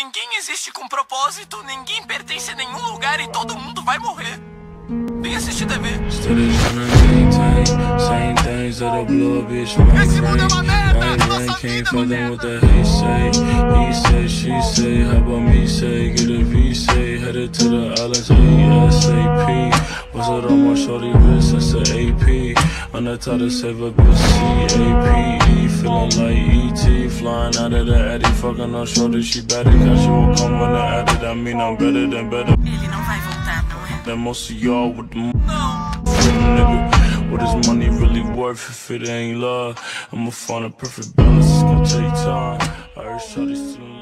ninguém existe com propósito, ninguém pertence a nenhum lugar e todo mundo vai morrer. Vem assistir TV. Esse mundo é uma merda, nossa vida é uma merda. He say, she say, how about me say, get a visa, headed to the islands ASAP. What's it on my shorty wrist, that's the AP. On the top to save a good CAPE. Feeling like E.T. flying out of the Addy. Fucking on shorty, she better catch you will come when I add it. I mean I'm better than better. Ele não vai voltar, não é? Than most of y'all with the nigga. What is money really worth if it ain't love? I'ma find a perfect balance, it's gonna take time. I heard shorty still